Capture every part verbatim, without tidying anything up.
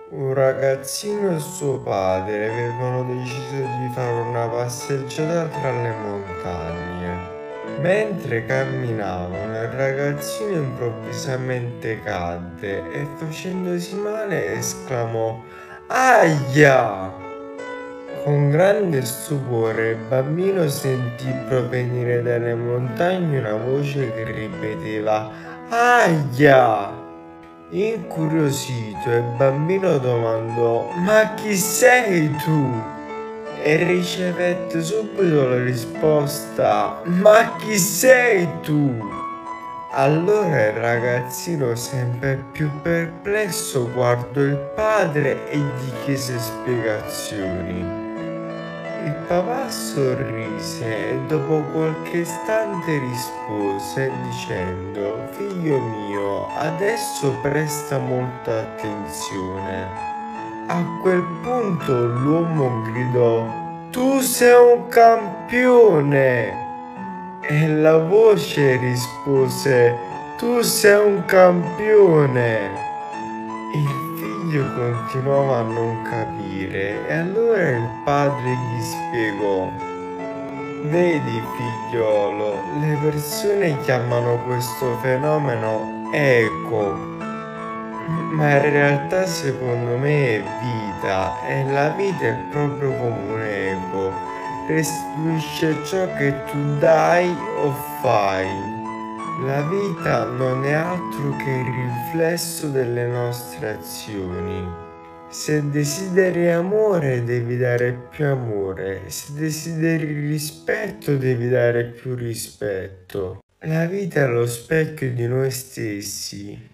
Un ragazzino e suo padre avevano deciso di fare una passeggiata tra le montagne. Mentre camminavano, il ragazzino improvvisamente cadde e facendosi male esclamò Aia! Con grande stupore il bambino sentì provenire dalle montagne una voce che ripeteva Aia! Incuriosito, il bambino domandò Ma chi sei tu? E ricevette subito la risposta Ma chi sei tu? Allora il ragazzino, sempre più perplesso, guardò il padre e gli chiese spiegazioni. Il papà sorrise e dopo qualche istante rispose dicendo Figlio mio, adesso presta molta attenzione. A quel punto l'uomo gridò Tu sei un campione! E la voce rispose Tu sei un campione! Il figlio continuava a non capire e allora il padre gli spiegò Vedi figliolo, le persone chiamano questo fenomeno eco, ma in realtà secondo me è vita e la vita è proprio come un eco, restituisce ciò che tu dai o fai. La vita non è altro che il riflesso delle nostre azioni. Se desideri amore, devi dare più amore. Se desideri rispetto, devi dare più rispetto. La vita è lo specchio di noi stessi.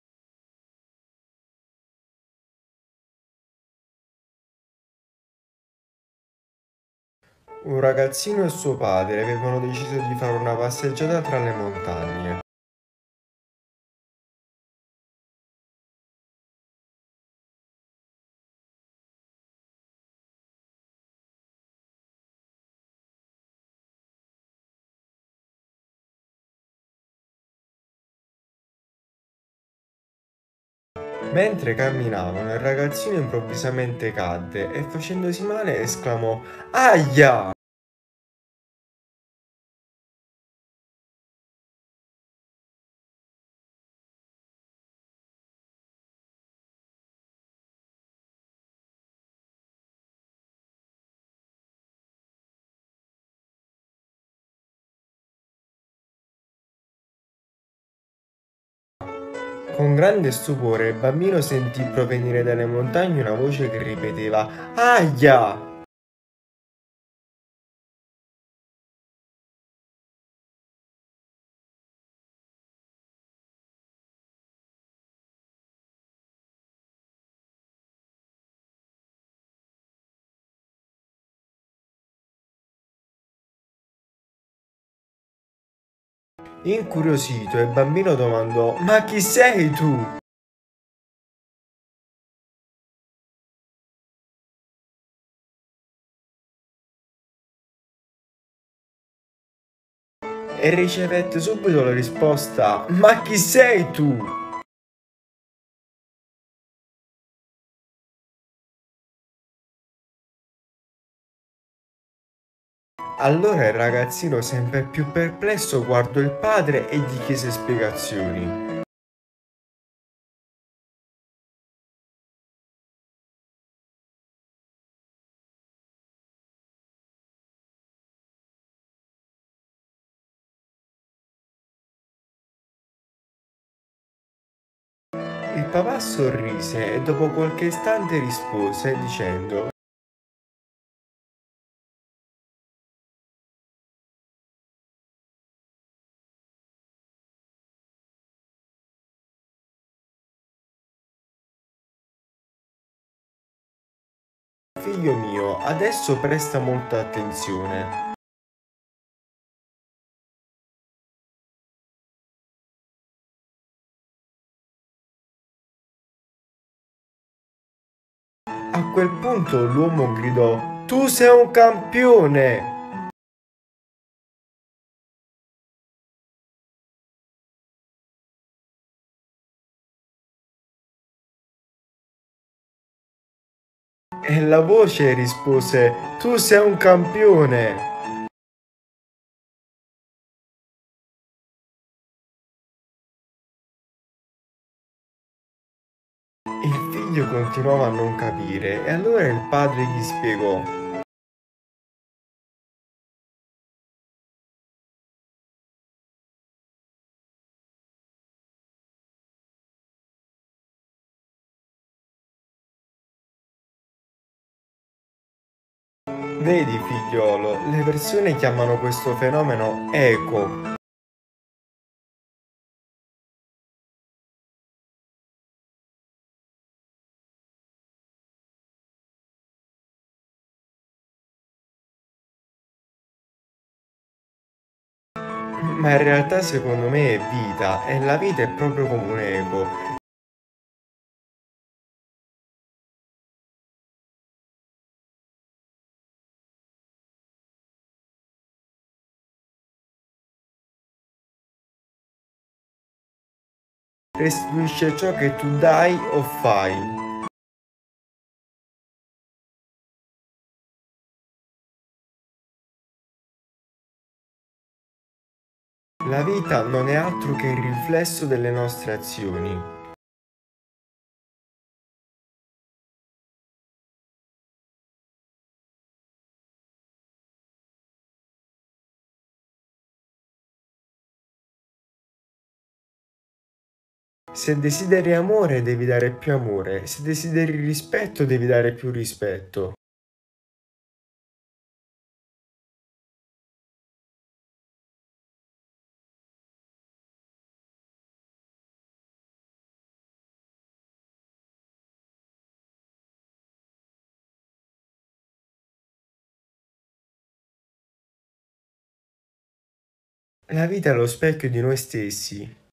Un ragazzino e suo padre avevano deciso di fare una passeggiata tra le montagne. Mentre camminavano, il ragazzino improvvisamente cadde e facendosi male esclamò Aia! Con grande stupore il bambino sentì provenire dalle montagne una voce che ripeteva Aia! Incuriosito, il bambino domandò Ma chi sei tu? E ricevette subito la risposta Ma chi sei tu? Allora il ragazzino, sempre più perplesso, guardò il padre e gli chiese spiegazioni. Il papà sorrise e dopo qualche istante rispose dicendo Figlio mio, adesso presta molta attenzione. A quel punto l'uomo gridò Tu sei un campione! E la voce rispose: tu sei un campione. Il figlio continuava a non capire e allora il padre gli spiegò: vedi figliolo, le persone chiamano questo fenomeno eco. Ma in realtà secondo me è vita e la vita è proprio come un eco. Restituisce ciò che tu dai o fai. La vita non è altro che il riflesso delle nostre azioni. Se desideri amore devi dare più amore, se desideri rispetto devi dare più rispetto. La vita è lo specchio di noi stessi.